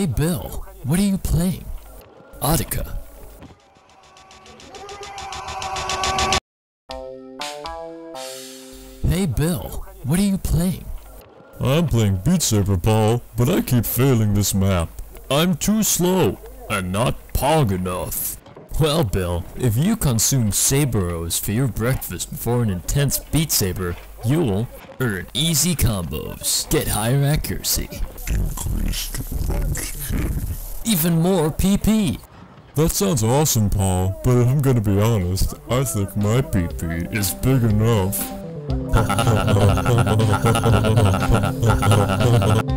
Hey Bill, what are you playing? Audica. Hey Bill, what are you playing? I'm playing Beat Saber, Paul, but I keep failing this map. I'm too slow, and not pog enough. Well Bill, if you consume Saber-Os for your breakfast before an intense Beat Saber, you'll earn easy combos, get higher accuracy, Increased rank skill. even more PP. That sounds awesome, Paul, but if I'm gonna be honest, I think my PP is big enough.